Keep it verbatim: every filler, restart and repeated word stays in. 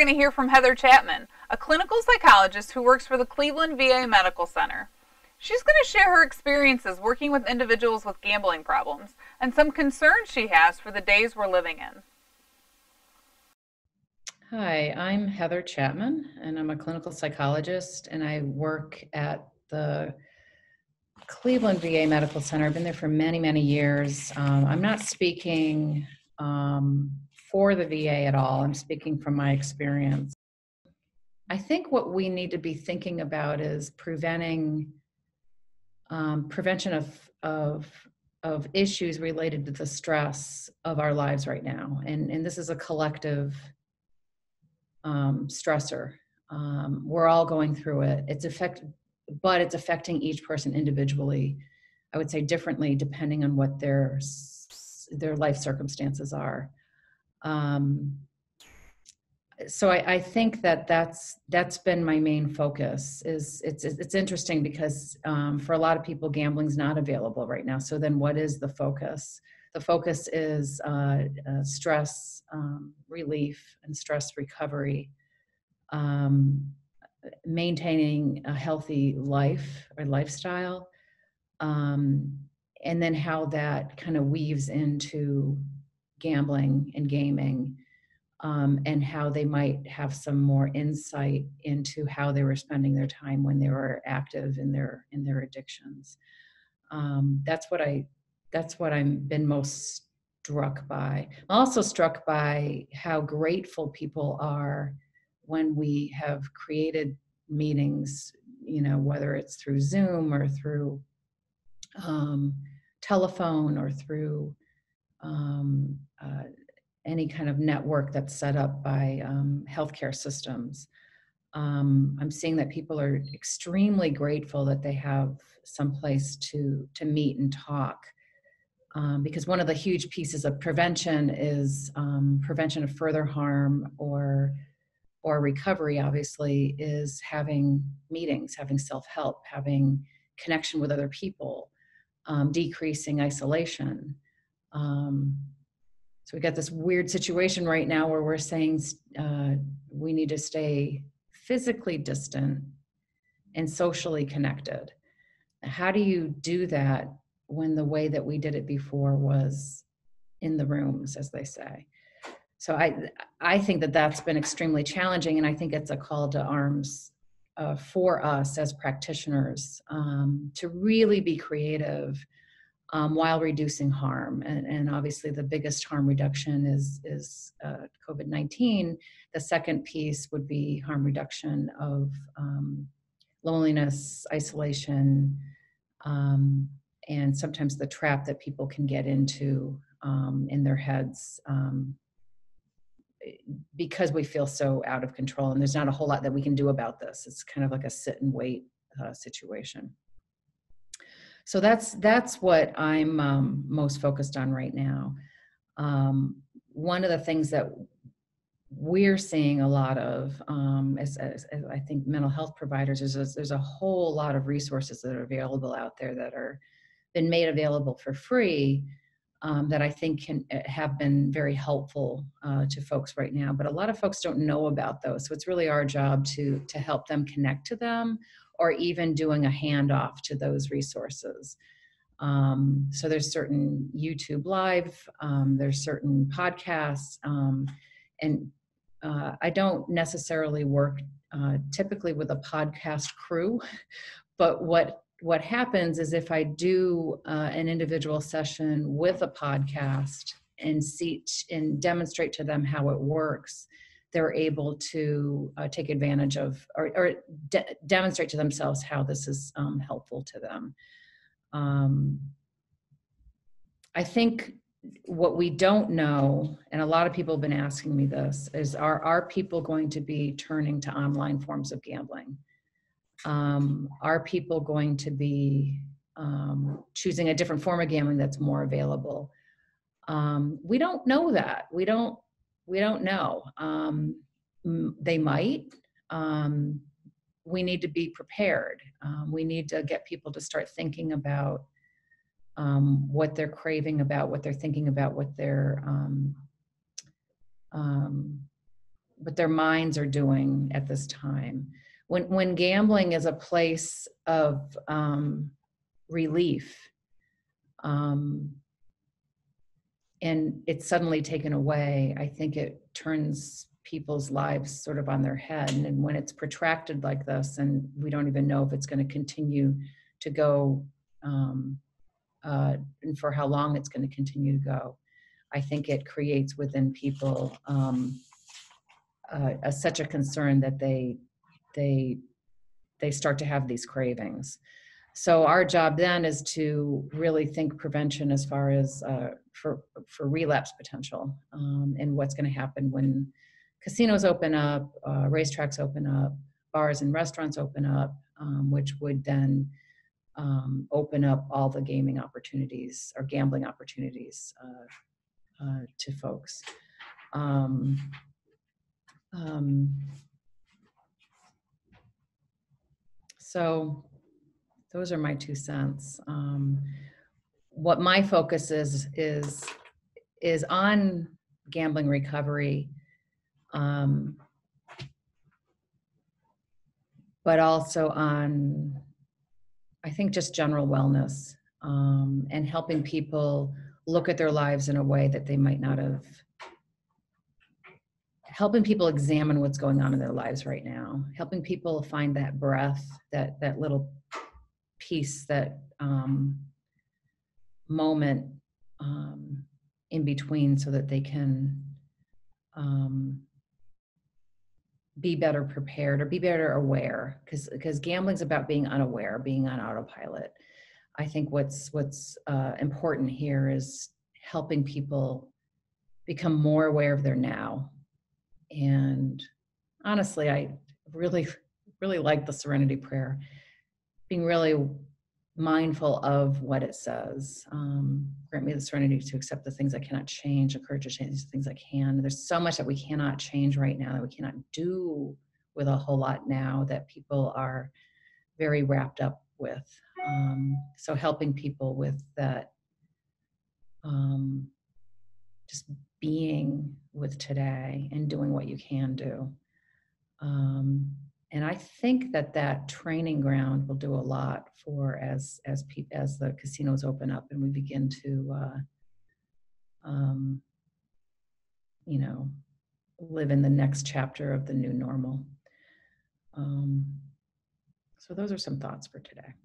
going to hear from Heather Chapman, a clinical psychologist who works for the Cleveland V A Medical Center. She's going to share her experiences working with individuals with gambling problems and some concerns she has for the days we're living in. Hi, I'm Heather Chapman, and I'm a clinical psychologist, and I work at the Cleveland V A Medical Center. I've been there for many, many years. Um, I'm not speaking um, for the V A at all. I'm speaking from my experience. I think what we need to be thinking about is preventing um, prevention of, of, of issues related to the stress of our lives right now. And, and this is a collective um, stressor. Um, we're all going through it. It's affect, but it's affecting each person individually. I would say differently depending on what their their life circumstances are. Um, so I, I think that that's that's been my main focus. Is it's it's interesting because um, for a lot of people, gambling's not available right now. So then, what is the focus? The focus is uh, uh, stress um, relief and stress recovery. Um, maintaining a healthy life or lifestyle, um, and then how that kind of weaves into gambling and gaming, um, and how they might have some more insight into how they were spending their time when they were active in their in their addictions. Um, that's what I that's what I've been most struck by. I'm also struck by how grateful people are when we have created meetings, you know, whether it's through Zoom or through um, telephone or through um, uh, any kind of network that's set up by um, healthcare systems. Um, I'm seeing that people are extremely grateful that they have some place to to meet and talk. Um, because one of the huge pieces of prevention is um, prevention of further harm or or recovery, obviously, is having meetings, having self-help, having connection with other people, um, decreasing isolation. Um, so we got this weird situation right now where we're saying uh, we need to stay physically distant and socially connected. How do you do that when the way that we did it before was in the rooms, as they say? So I, I think that that's been extremely challenging, and I think it's a call to arms uh, for us as practitioners um, to really be creative um, while reducing harm. And, and obviously, the biggest harm reduction is is uh, COVID nineteen. The second piece would be harm reduction of um, loneliness, isolation, um, and sometimes the trap that people can get into um, in their heads. Um, because we feel so out of control and there's not a whole lot that we can do about this. It's kind of like a sit and wait uh, situation. So that's that's what I'm um, most focused on right now. Um, one of the things that we're seeing a lot of um, as, as, as I think mental health providers is, is there's a whole lot of resources that are available out there that are been made available for free. Um, that I think can have been very helpful uh, to folks right now. But a lot of folks don't know about those. So it's really our job to, to help them connect to them or even doing a handoff to those resources. Um, so there's certain YouTube Live, um, there's certain podcasts, um, and uh, I don't necessarily work uh, typically with a podcast crew, but what what happens is if I do uh, an individual session with a podcast and see and demonstrate to them how it works, they're able to uh, take advantage of or, or de- demonstrate to themselves how this is um, helpful to them. Um, I think what we don't know, and a lot of people have been asking me this, is are, are people going to be turning to online forms of gambling? Um, are people going to be um, choosing a different form of gambling that's more available? Um, we don't know that. We don't. We don't know. Um, they might. Um, we need to be prepared. Um, we need to get people to start thinking about um, what they're craving about, what they're thinking about, what they're um, um, what their minds are doing at this time. When when gambling is a place of um, relief, um, and it's suddenly taken away, I think it turns people's lives sort of on their head. And, and when it's protracted like this, and we don't even know if it's going to continue to go, um, uh, and for how long it's going to continue to go, I think it creates within people um, uh, a, such a concern that they they they start to have these cravings. So our job then is to really think prevention as far as uh, for for relapse potential, um, and what's going to happen when casinos open up, uh, racetracks open up, bars and restaurants open up, um, which would then um, open up all the gaming opportunities or gambling opportunities uh, uh, to folks. Um, um, so those are my two cents. Um, what my focus is is is on gambling recovery, um, but also on, I think, just general wellness, um, and helping people look at their lives in a way that they might not have, helping people examine what's going on in their lives right now, helping people find that breath, that that little piece, that um, moment um, in between, so that they can um, be better prepared or be better aware, because because gambling's about being unaware, being on autopilot. I think what's what's uh, important here is helping people become more aware of their now. And honestly, I really, really like the Serenity Prayer, being really mindful of what it says. Um, grant me the serenity to accept the things I cannot change, the courage to change the things I can. There's so much that we cannot change right now, that we cannot do with a whole lot now, that people are very wrapped up with. Um, so helping people with that, um, just being with today and doing what you can do. Um, and I think that that training ground will do a lot for as as pe- as the casinos open up and we begin to, uh, um, you know, live in the next chapter of the new normal. Um, so those are some thoughts for today.